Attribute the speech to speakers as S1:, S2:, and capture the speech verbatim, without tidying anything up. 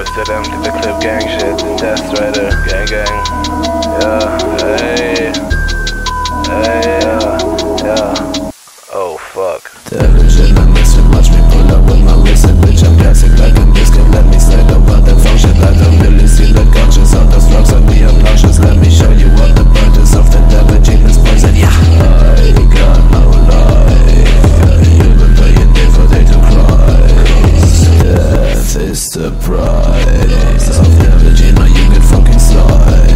S1: Amsterdam to the clip gang shit. Death Rider, gang gang. Yeah, hey. Hey, yeah, yeah. Oh fuck.
S2: Television, I miss it, watch me pull up with my wrist and bitch, I'm gassing like a biscuit. Let me slide over the function, I don't really see the conscience of those drugs and be obnoxious. Let me show you what the purchase of the damaging is poison. Yeah, I got no life. You will die a day for day to cry. Death is the price of damaging, or you get fucking slide.